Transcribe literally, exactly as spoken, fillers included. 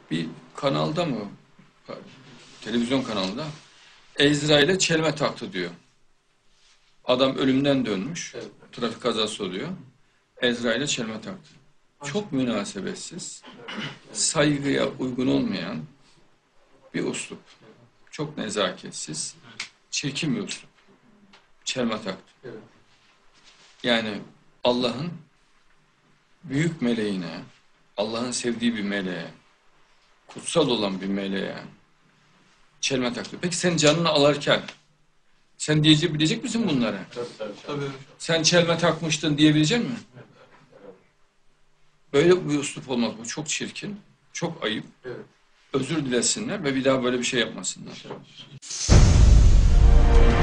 bir kanalda mı, televizyon kanalında Azrail'e çelme taktı diyor. Adam ölümden dönmüş, evet. Trafik kazası oluyor. Azrail'e çelme taktı. Çok münasebetsiz, saygıya uygun olmayan bir uslup. Çok nezaketsiz, çirkin bir uslup. Çelme taktı. Yani Allah'ın büyük meleğine, Allah'ın sevdiği bir meleğe, kutsal olan bir meleğe çelme taktı. Peki sen canını alırken sen diyecek, bilecek misin bunları? Tabii, tabii, tabii. Sen çelme takmıştın diyebilecek misin? Böyle bir üslup olmaz. Bu çok çirkin, çok ayıp. Evet. Özür dilesinler ve bir daha böyle bir şey yapmasınlar.